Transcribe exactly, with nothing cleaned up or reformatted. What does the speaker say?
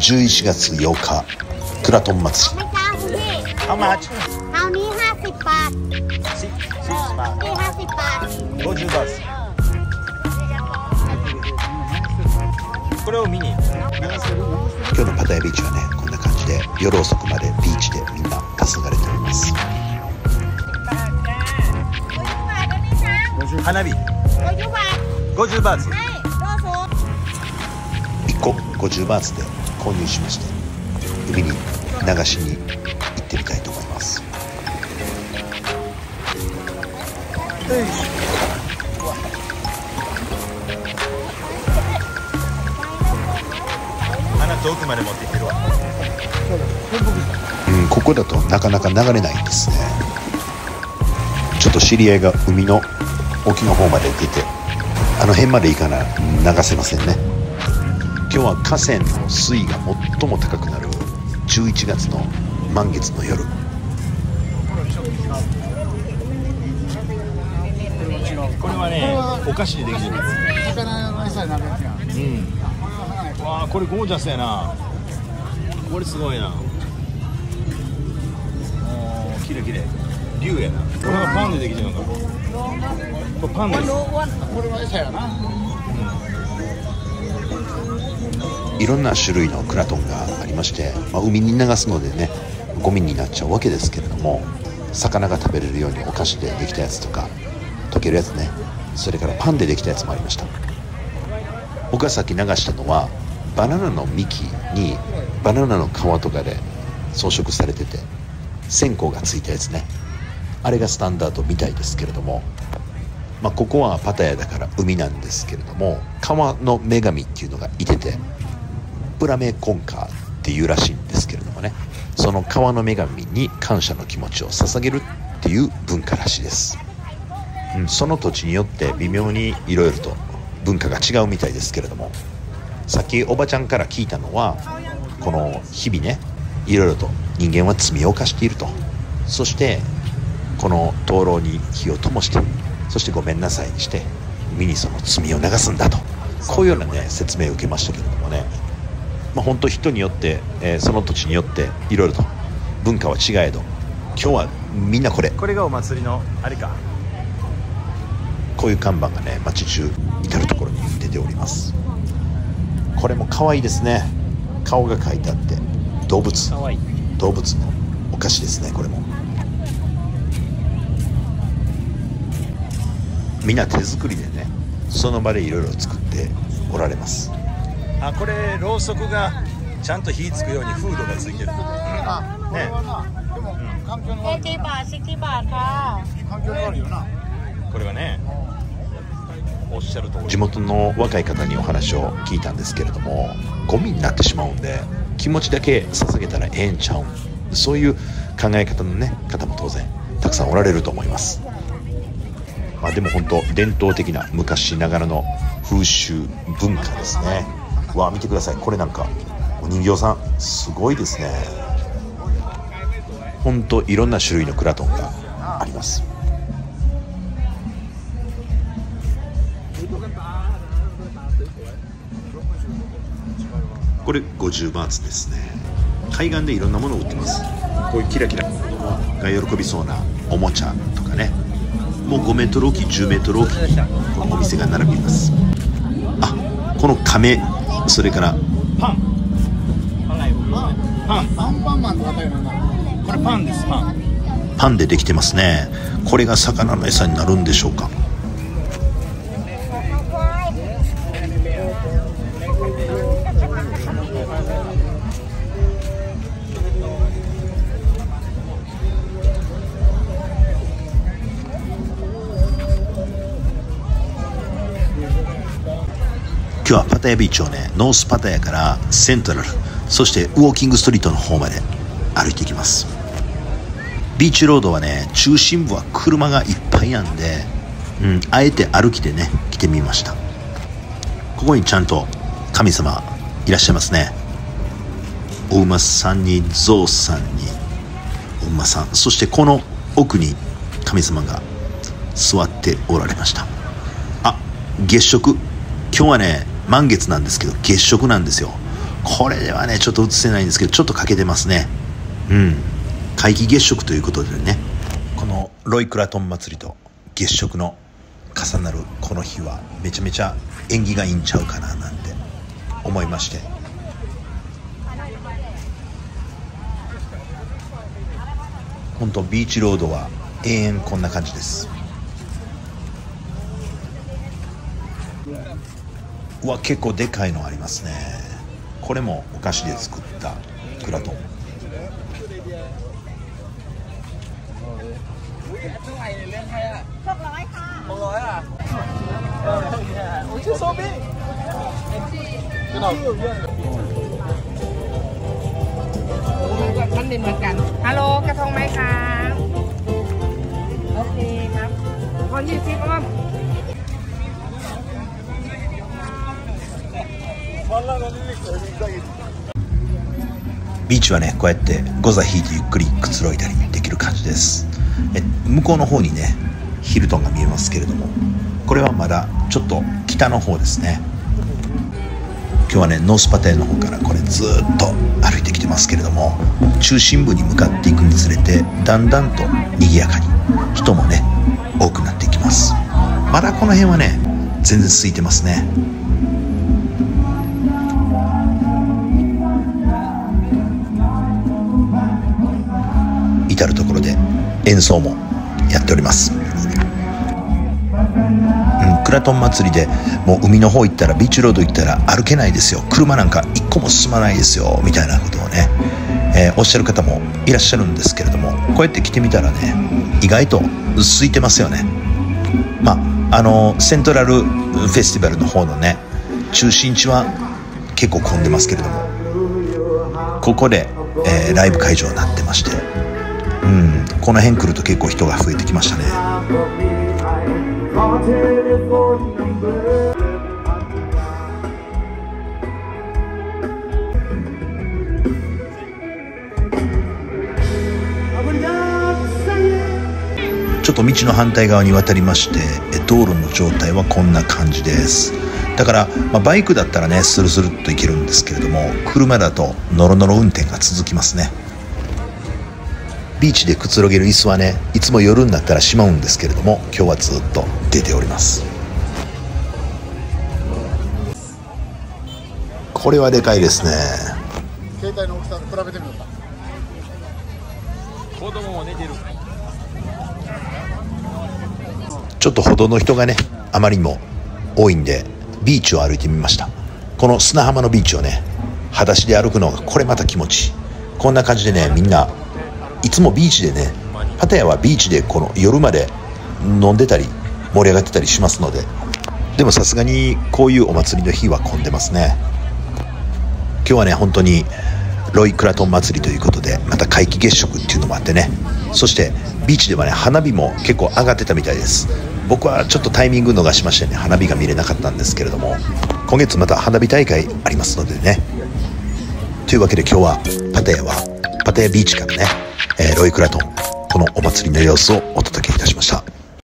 じゅういちがつようかクラトン祭り。 How much? คราวนี้ห้าสิบบาท Six, six นี่バーห้าสิบบาทツ。五十バーツ。これを見に。 今日のパタヤビーチはねこんな感じで夜遅くまでビーチでみんな黄昏れております。 花火。 ごじゅうบาท五十バーツ。 はいどうぞいっこごじゅうバーツで購入しまして海に流しに行ってみたいと思います。 花遠くまで持っていけるわ。 うん、ここだとなかなか流れないんですね。ちょっと知り合いが海の沖の方まで出てあの辺まで行かな流せませんね。今日は河川の水位が最も高くなるじゅういちがつの満月の夜。 これはね、お菓子でできてるんです。うん。わあ、これゴージャスやな。これすごいな。おー、きれいきれい。竜やな。これがパンでできてるのか。これパンです。これは餌やな。 いろんな種類のクラトンがありまして、まあ、海に流すのでねゴミになっちゃうわけですけれども、魚が食べれるようにお菓子でできたやつとか溶けるやつね、それからパンでできたやつもありました。僕がさっき流したのはバナナの幹にバナナの皮とかで装飾されてて線香がついたやつね。あれがスタンダードみたいですけれども、まあ、ここはパタヤだから海なんですけれども、川の女神っていうのがいててプラメコンカーっていうらしいんですけれどもね、その川の女神に感謝の気持ちを捧げるっていう文化らしいです。うん、その土地によって微妙にいろいろと文化が違うみたいですけれども、さっきおばちゃんから聞いたのはこの日々ねいろいろと人間は罪を犯していると、そしてこの灯籠に火を灯してそしてごめんなさいにして海にその罪を流すんだと、こういうようなね説明を受けましたけれどもね、まあ、本当人によって、えー、その土地によっていろいろと文化は違えど、今日はみんなこれこれがお祭りのあれか。 こういう看板がね街中至る所に出ております。これも可愛いですね。顔が描いてあって動物かわいい。 動物のお菓子ですね。これもみんな手作りでねその場でいろいろ作っておられます。 あ、これろうそくがちゃんと火つくようにフードがついてる。ね。 เจ็ดสิบบาทสิบบาทค่ะこれはね、おっしゃる通り。 地元の若い方にお話を聞いたんですけれども、ゴミになってしまうんで気持ちだけ捧げたらええんちゃうん、そういう考え方のね方も当然たくさんおられると思います。まあ、でも本当伝統的な昔ながらの風習文化ですね。わあ見てください、これなんかお人形さんすごいですね。本当いろんな種類のクラトンがあります。これごじゅうバーツですね。海岸でいろんなものを売ってます。こういうキラキラ子供が喜びそうなおもちゃとかね、もうごメートルおきじゅうメートルおきにこのお店が並びます。あ、この亀、それからパン。パン。パンパンマンとかだよな。これパンです。パン。 パンでできてますね。これが魚の餌になるんでしょうか。今日はパタヤビーチをねノースパタヤからセントラル、そしてウォーキングストリートの方まで歩いていきます。ビーチロードはね中心部は車がいっぱいなんで、うん、あえて歩きでね来てみました。ここにちゃんと神様いらっしゃいますね。お馬さんにゾウさんにお馬さん、そしてこの奥に神様が座っておられました。あ、月食、今日はね満月なんですけど月食なんですよ。 これではねちょっと映せないんですけど、ちょっと欠けてますね。うん皆既月食ということでね、このロイクラトン祭りと月食の重なるこの日はめちゃめちゃ縁起がいいんちゃうかななんて思いまして、本当ビーチロードは永遠こんな感じです。うわ結構でかいのありますね。これもお菓子で作ったクラトン。 ท่านดินเหมือนกันฮัลโหลกระทงไหมคะโอเคครับพอยี่สิบอ้อมビーチはねこうやってゴザ引いてゆっくりくつろいだりできる感じです。え向こうの方にねヒルトンが見えますけれども、これはまだちょっと北の方ですね。今日はねノースパテーの方からこれずっと歩いてきてますけれども、中心部に向かっていくにつれてだんだんと賑やかに人もね多くなっていきます。まだこの辺はね全然空いてますね。至るところで演奏もやっております。うん、クラトン祭りでもう海の方行ったらビーチロード行ったら歩けないですよ、車なんか一個も進まないですよみたいなことをね、えー、おっしゃる方もいらっしゃるんですけれども、こうやって来てみたらね意外と空いてますよね。まああのセントラルフェスティバルの方のね中心地は結構混んでますけれども、ここで、えー、ライブ会場になってまして、うん、この辺来ると結構人が増えてきましたね。ちょっと道の反対側に渡りまして、道路の状態はこんな感じです。だから、まあ、バイクだったらねスルスルっと行けるんですけれども、車だとノロノロ運転が続きますね。ビーチでくつろげる椅子はねいつも夜になったらしまうんですけれども、今日はずっと出ております。これはでかいですね。 携帯の大きさと比べてみようか。 子供も寝てる。 ちょっと歩道の人がねあまりにも多いんでビーチを歩いてみました。この砂浜のビーチをね裸足で歩くのがこれまた気持ちいい。こんな感じでねみんないつもビーチでね、パタヤはビーチでこの夜まで飲んでたり盛り上がってたりしますので、でもさすがにこういうお祭りの日は混んでますね。今日はね本当にロイクラトン祭りということで、また皆既月食っていうのもあってね、そしてビーチではね花火も結構上がってたみたいです。僕はちょっとタイミング逃しましてね花火が見れなかったんですけれども、今月また花火大会ありますのでね。というわけで今日はパタヤはパタヤビーチからね、えー、ロイクラトンこのお祭りの様子をお届けいたしました。